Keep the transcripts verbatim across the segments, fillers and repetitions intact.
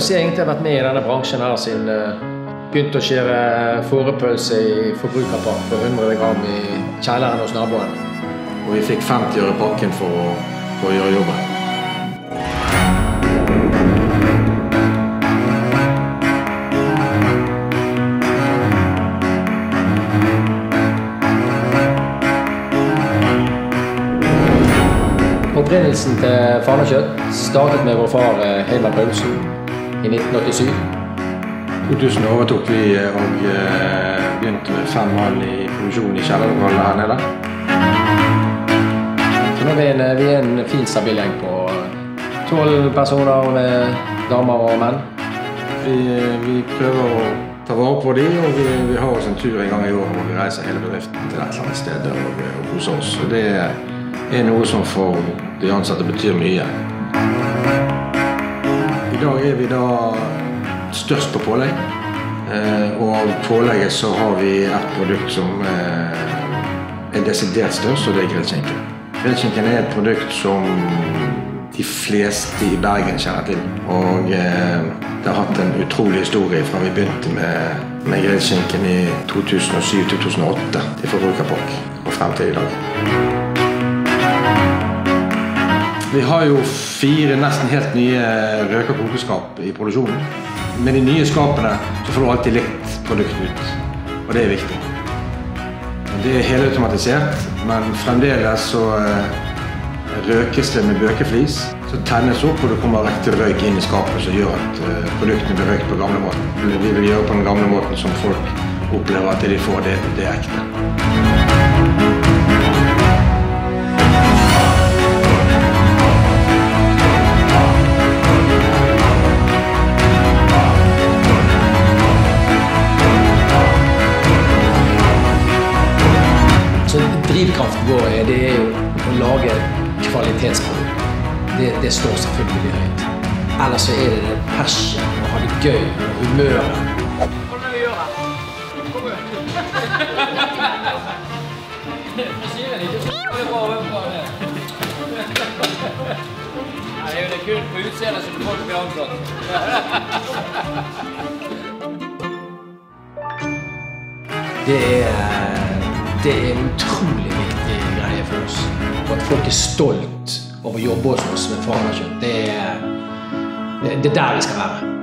jo si egentlig jeg har vært med i denne bransjen her siden uh, begynte å skjære fårepølse i forbrukerpakke for hundre gram i kjelleren hos naboen. Og vi fikk femti øre pakken for å, for å gjøre jobben. Opprinnelsen til Fanakjøtt startet med vår far Hilmar Paulsen i nitten åttisju. I to tusen overtok vi og begynte med fem mann i produksjonen i kjellerlokalet her nede. Så nå er vi en, vi er en fin stabil gjeng på tolv personer med damer og menn. Vi, vi prøver å ta vare på dem, og vi, vi har oss en tur en gang i år hvor vi reiser hele bedriften til et eller annet sted og, og hos oss. Så det er noe som for de ansatte betyr mye. I dag er vi da størst på pålegg, og av pålegget så har vi et produkt som er desidert størst, og det er grillskinken. Grillskinken er et produkt som de fleste i Bergen kjenner til, og det har hatt en utrolig historie fra vi begynte med, med grillskinken i to tusen og syv til to tusen og åtte til forbrukerpakke og frem til i dag. Vi har jo fire nesten helt nye røk- og kokeskap i produksjonen. Med de nye skapene så får du alltid likt produkt ut, og det er viktig. Det er helautomatisert, men fremdeles så røkes det med bøkeflis. Så tennes opp, og det kommer riktig røyk inn i skapet som gjør at produktene blir røykt på gamle måten. Vi vil gjøre på den gamle måten som folk opplever at de får det, det ekte. Drivkraften vår er, det er jo å lage kvalitetsprodukt. Det, det står selvfølgelig høyt. Ellers så er det det passion, å ha det gøy, og humøret. Hva må vi gjøre? Kom ut! Nå sier jeg ikke. Det er bra å høre på det. Nei, det er kun på utseendet som folk blir ansatt. Det er... Det er en utrolig viktig greie for oss. Og at folk er stolt over å jobbe hos oss med Fanakjøtt, det er, det, det er der vi skal være.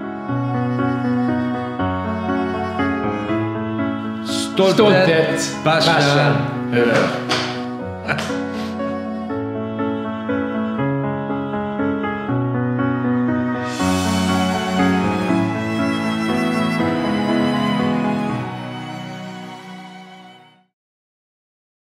Stolthet, passion, hør.